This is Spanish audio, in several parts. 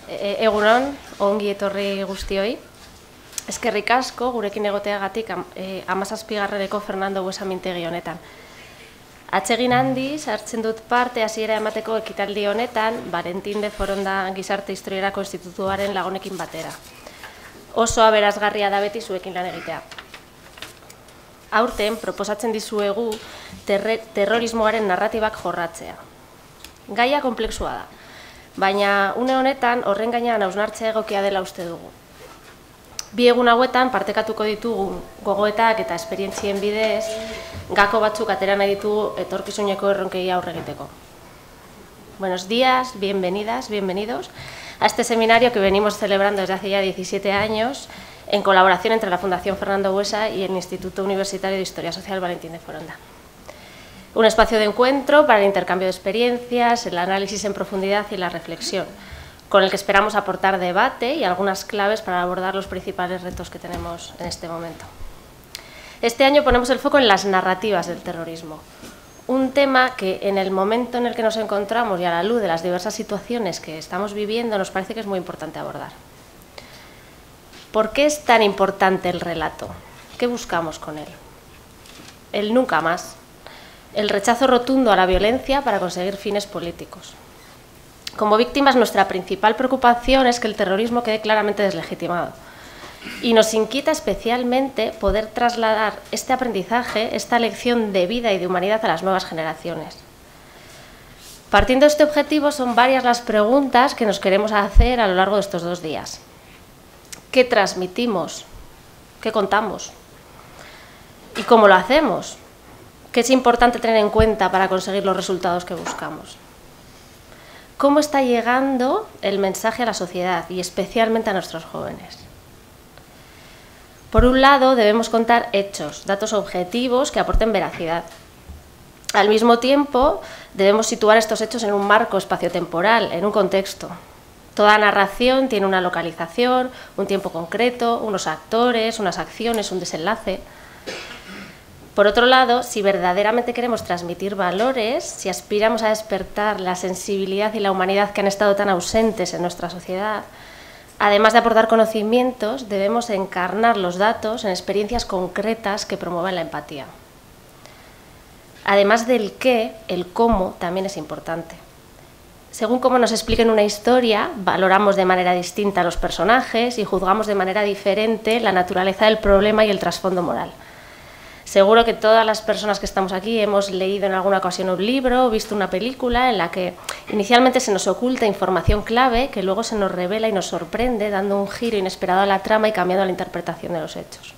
Egunon, ongi etorri guztioi. Eskerrik asko gurekin egoteagatik 17. Fernando Buesa mintegi honetan. Atsegin handiz hartzen dut parte hasiera emateko ekitaldi honetan Valentín de Foronda Gizarte Historiarako Institutuaren lagunekin batera. Oso aberazgarria da beti zuekin lan egitea. Aurten proposatzen dizuegu terrorismoaren narratibak jorratzea. Gaia konplexua da, baina une honetan horren gainean hausnartzea egokia dela uste dugu. Bi egun hauetan partekatuko ditugu gogoetak eta esperientzien bidez, gako batzuk atera nahi ditugu etorkizuneko erronkei aurre egiteko. Buenos días, bienvenidas, bienvenidos a este seminario que venimos celebrando desde hace ya 17 años en colaboración entre la Fundación Fernando Buesa y el Instituto Universitario de Historia Social Valentín de Foronda. Un espacio de encuentro para el intercambio de experiencias, el análisis en profundidad y la reflexión, con el que esperamos aportar debate y algunas claves para abordar los principales retos que tenemos en este momento. Este año ponemos el foco en las narrativas del terrorismo, un tema que en el momento en el que nos encontramos y a la luz de las diversas situaciones que estamos viviendo nos parece que es muy importante abordar. ¿Por qué es tan importante el relato? ¿Qué buscamos con él? El nunca más. El rechazo rotundo a la violencia para conseguir fines políticos. Como víctimas, nuestra principal preocupación es que el terrorismo quede claramente deslegitimado. Y nos inquieta especialmente poder trasladar este aprendizaje, esta lección de vida y de humanidad a las nuevas generaciones. Partiendo de este objetivo, son varias las preguntas que nos queremos hacer a lo largo de estos 2 días. ¿Qué transmitimos? ¿Qué contamos? ¿Y cómo lo hacemos? ¿Qué es importante tener en cuenta para conseguir los resultados que buscamos? ¿Cómo está llegando el mensaje a la sociedad y especialmente a nuestros jóvenes? Por un lado, debemos contar hechos, datos objetivos que aporten veracidad. Al mismo tiempo, debemos situar estos hechos en un marco espaciotemporal, en un contexto. Toda narración tiene una localización, un tiempo concreto, unos actores, unas acciones, un desenlace. Por otro lado, si verdaderamente queremos transmitir valores, si aspiramos a despertar la sensibilidad y la humanidad que han estado tan ausentes en nuestra sociedad, además de aportar conocimientos, debemos encarnar los datos en experiencias concretas que promuevan la empatía. Además del qué, el cómo también es importante. Según cómo nos expliquen una historia, valoramos de manera distinta a los personajes y juzgamos de manera diferente la naturaleza del problema y el trasfondo moral. Seguro que todas las personas que estamos aquí hemos leído en alguna ocasión un libro o visto una película en la que inicialmente se nos oculta información clave que luego se nos revela y nos sorprende, dando un giro inesperado a la trama y cambiando la interpretación de los hechos.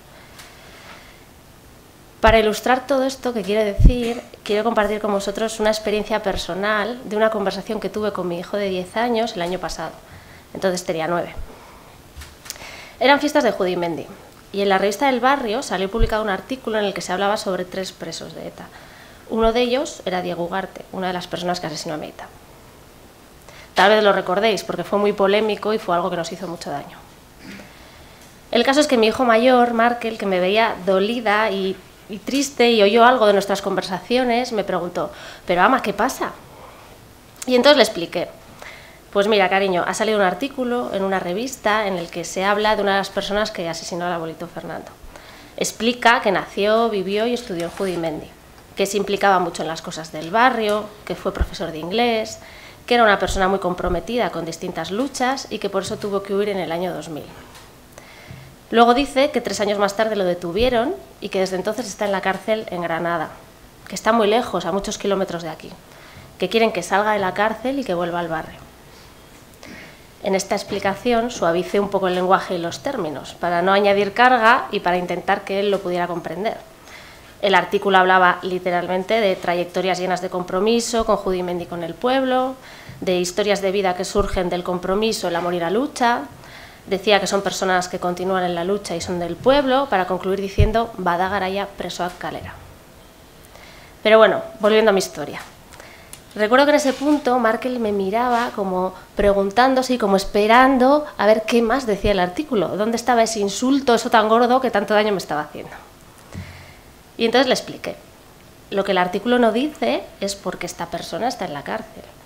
Para ilustrar todo esto que quiero decir, quiero compartir con vosotros una experiencia personal de una conversación que tuve con mi hijo de 10 años el año pasado. Entonces tenía 9. Eran fiestas de Judimendi. Y en la revista del barrio salió publicado un artículo en el que se hablaba sobre 3 presos de ETA. Uno de ellos era Diego Ugarte, una de las personas que asesinó a Meita. Tal vez lo recordéis porque fue muy polémico y fue algo que nos hizo mucho daño. El caso es que mi hijo mayor, Markel, que me veía dolida y triste y oyó algo de nuestras conversaciones, me preguntó: «Pero ama, ¿qué pasa?». Y entonces le expliqué. Pues mira, cariño, ha salido un artículo en una revista en el que se habla de una de las personas que asesinó al abuelito Fernando. Explica que nació, vivió y estudió en Judimendi, que se implicaba mucho en las cosas del barrio, que fue profesor de inglés, que era una persona muy comprometida con distintas luchas y que por eso tuvo que huir en el año 2000. Luego dice que 3 años más tarde lo detuvieron y que desde entonces está en la cárcel en Granada, que está muy lejos, a muchos kilómetros de aquí, que quieren que salga de la cárcel y que vuelva al barrio. En esta explicación suavicé un poco el lenguaje y los términos, para no añadir carga y para intentar que él lo pudiera comprender. El artículo hablaba literalmente de trayectorias llenas de compromiso con Judimendi y con el pueblo, de historias de vida que surgen del compromiso, el amor y la lucha. Decía que son personas que continúan en la lucha y son del pueblo, para concluir diciendo «Bada garaia presoak kalera». Pero bueno, volviendo a mi historia. Recuerdo que en ese punto Markel me miraba como preguntándose y como esperando a ver qué más decía el artículo, dónde estaba ese insulto, eso tan gordo que tanto daño me estaba haciendo. Y entonces le expliqué. Lo que el artículo no dice es por qué esta persona está en la cárcel.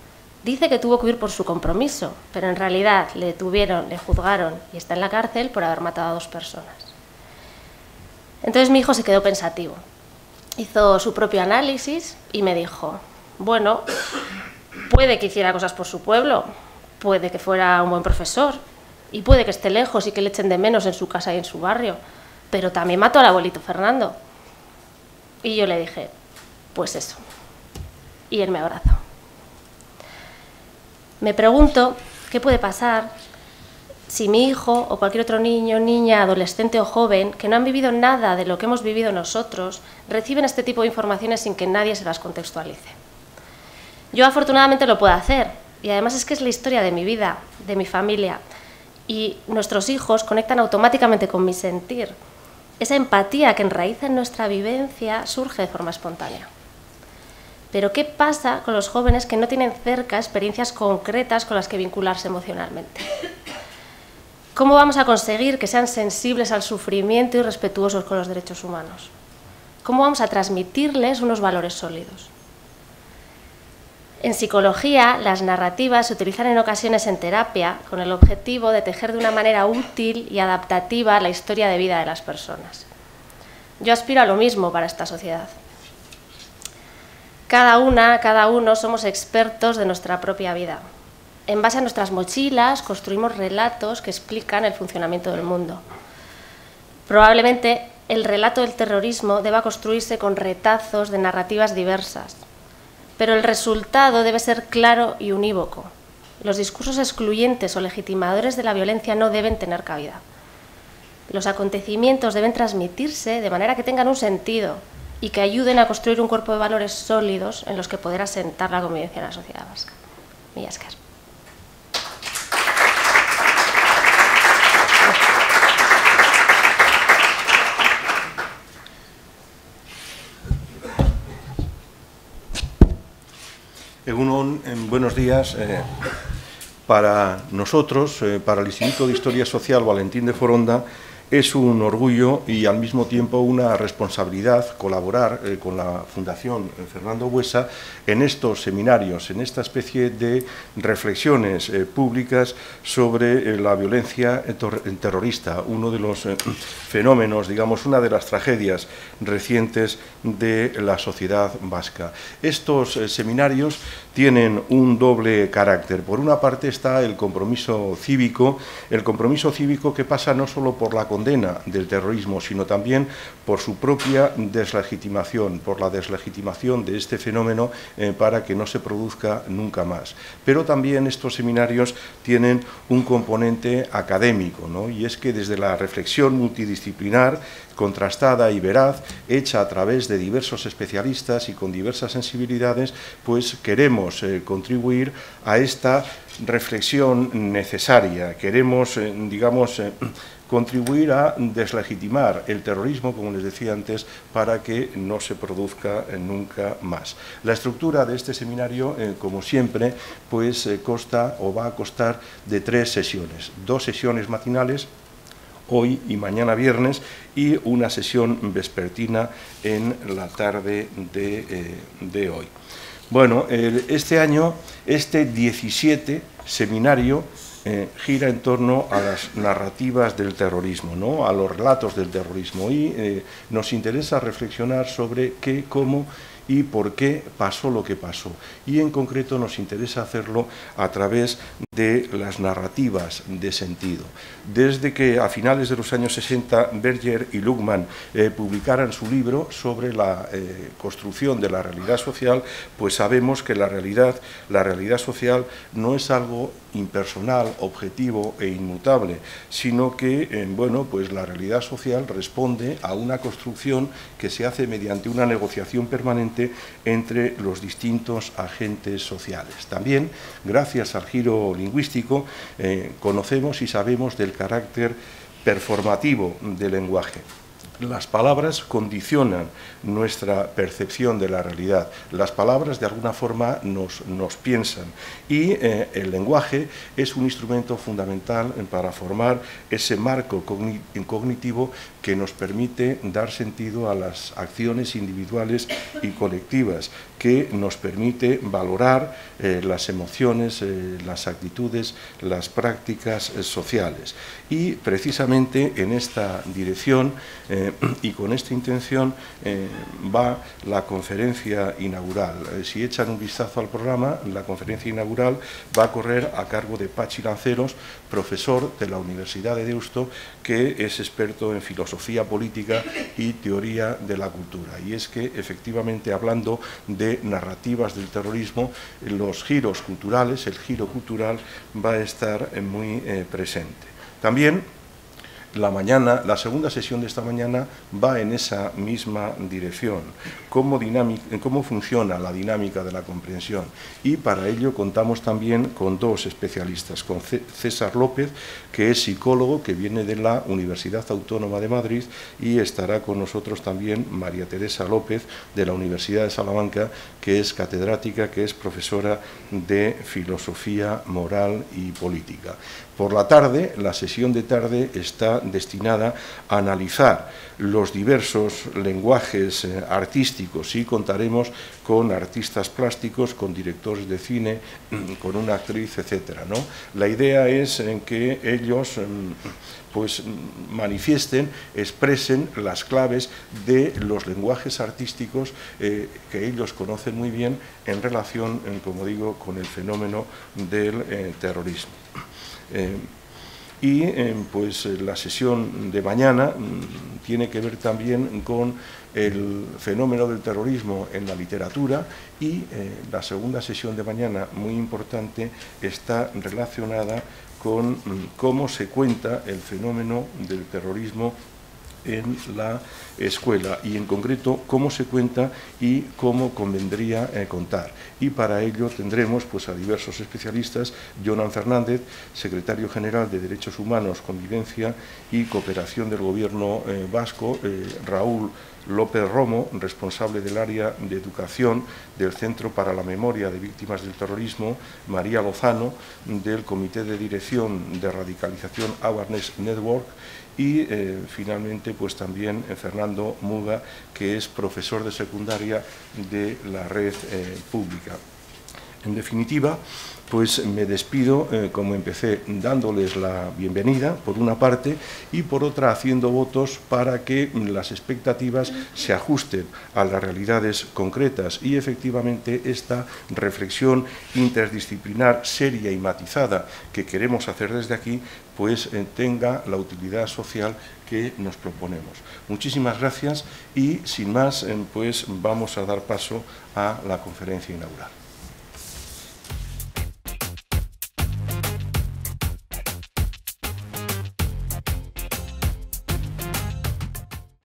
Dice que tuvo que huir por su compromiso, pero en realidad le detuvieron, le juzgaron y está en la cárcel por haber matado a 2 personas. Entonces mi hijo se quedó pensativo. Hizo su propio análisis y me dijo, bueno, puede que hiciera cosas por su pueblo, puede que fuera un buen profesor y puede que esté lejos y que le echen de menos en su casa y en su barrio, pero también mató al abuelito Fernando. Y yo le dije, pues eso. Y él me abrazó. Me pregunto qué puede pasar si mi hijo o cualquier otro niño, niña, adolescente o joven que no han vivido nada de lo que hemos vivido nosotros reciben este tipo de informaciones sin que nadie se las contextualice. Yo afortunadamente lo puedo hacer y además es que es la historia de mi vida, de mi familia y nuestros hijos conectan automáticamente con mi sentir. Esa empatía que enraiza en nuestra vivencia surge de forma espontánea. Pero ¿qué pasa con los jóvenes que no tienen cerca experiencias concretas con las que vincularse emocionalmente? ¿Cómo vamos a conseguir que sean sensibles al sufrimiento y respetuosos con los derechos humanos? ¿Cómo vamos a transmitirles unos valores sólidos? En psicología, las narrativas se utilizan en ocasiones en terapia con el objetivo de tejer de una manera útil y adaptativa la historia de vida de las personas. Yo aspiro a lo mismo para esta sociedad. Cada una, cada uno somos expertos de nuestra propia vida. En base a nuestras mochilas construimos relatos que explican el funcionamiento del mundo. Probablemente el relato del terrorismo deba construirse con retazos de narrativas diversas, pero el resultado debe ser claro y unívoco. Los discursos excluyentes o legitimadores de la violencia no deben tener cabida. Los acontecimientos deben transmitirse de manera que tengan un sentido y que ayuden a construir un cuerpo de valores sólidos en los que poder asentar la convivencia en la sociedad vasca. Mila esker. Egunon, buenos días. Para nosotros, para el Instituto de Historia Social Valentín de Foronda, es un orgullo y al mismo tiempo una responsabilidad colaborar con la Fundación Fernando Buesa en estos seminarios, en esta especie de reflexiones públicas sobre la violencia terrorista, uno de los fenómenos, digamos, una de las tragedias recientes de la sociedad vasca. Estos seminarios tienen un doble carácter. Por una parte está el compromiso cívico que pasa no solo por la condena del terrorismo, sino también por su propia deslegitimación, por la deslegitimación de este fenómeno para que no se produzca nunca más. Pero también estos seminarios tienen un componente académico, ¿no? Y es que desde la reflexión multidisciplinar, contrastada y veraz, hecha a través de diversos especialistas y con diversas sensibilidades, pues queremos contribuir a esta reflexión necesaria. Queremos, contribuir a deslegitimar el terrorismo, como les decía antes, para que no se produzca nunca más. La estructura de este seminario, como siempre, pues consta o va a constar de 3 sesiones. 2 sesiones matinales, hoy y mañana viernes, y una sesión vespertina en la tarde de hoy. Bueno, este año, este 17 seminario gira en torno a las narrativas del terrorismo, ¿no? A los relatos del terrorismo, y nos interesa reflexionar sobre qué, cómo y por qué pasó lo que pasó. Y en concreto nos interesa hacerlo a través de las narrativas de sentido. Desde que a finales de los años 60 Berger y Luhmann publicaran su libro sobre la construcción de la realidad social, pues sabemos que la realidad social no es algo impersonal, objetivo e inmutable, sino que pues la realidad social responde a una construcción que se hace mediante una negociación permanente entre los distintos agentes sociales. También, gracias al giro lingüístico, conocemos y sabemos del carácter performativo del lenguaje. Las palabras condicionan nuestra percepción de la realidad. Las palabras de alguna forma nos piensan, y el lenguaje es un instrumento fundamental para formar ese marco cognitivo que nos permite dar sentido a las acciones individuales y colectivas que nos permite valorar las emociones, las actitudes, las prácticas sociales. Y precisamente en esta dirección y con esta intención va la conferencia inaugural. Si echan un vistazo al programa, la conferencia inaugural va a correr a cargo de Pachi Lanceros, profesor de la Universidad de Deusto, que es experto en filosofía política y teoría de la cultura. Y es que, efectivamente, hablando de narrativas del terrorismo, los giros culturales, el giro cultural va a estar muy presente. También la segunda sesión de esta mañana va en esa misma dirección, cómo funciona la dinámica de la comprensión, y para ello contamos también con dos especialistas, con César López, que es psicólogo, que viene de la Universidad Autónoma de Madrid, y estará con nosotros también María Teresa López, de la Universidad de Salamanca, que es catedrática, que es profesora de filosofía moral y política. Por la tarde, la sesión de tarde está destinada a analizar los diversos lenguajes artísticos, y contaremos con artistas plásticos, con directores de cine, con una actriz, etcétera, ¿no? La idea es en que ellos pues manifiesten, expresen las claves de los lenguajes artísticos que ellos conocen muy bien en relación, como digo, con el fenómeno del terrorismo. Pues la sesión de mañana tiene que ver también con el fenómeno del terrorismo en la literatura, y la segunda sesión de mañana, muy importante, está relacionada con cómo se cuenta el fenómeno del terrorismo en la escuela, y en concreto cómo se cuenta y cómo convendría contar. Y para ello tendremos pues a diversos especialistas: Jonan Fernández, secretario general de Derechos Humanos, Convivencia y Cooperación del Gobierno vasco; Raúl López Romo, responsable del área de educación del Centro para la Memoria de Víctimas del Terrorismo; María Lozano, del Comité de Dirección de Radicalización Awareness Network; y finalmente pues también Fernando Muga, que es profesor de secundaria de la red pública. En definitiva, pues me despido, como empecé, dándoles la bienvenida, por una parte, y por otra haciendo votos para que las expectativas se ajusten a las realidades concretas, y efectivamente esta reflexión interdisciplinar, seria y matizada que queremos hacer desde aquí, pues tenga la utilidad social que nos proponemos. Muchísimas gracias, y sin más, pues vamos a dar paso a la conferencia inaugural.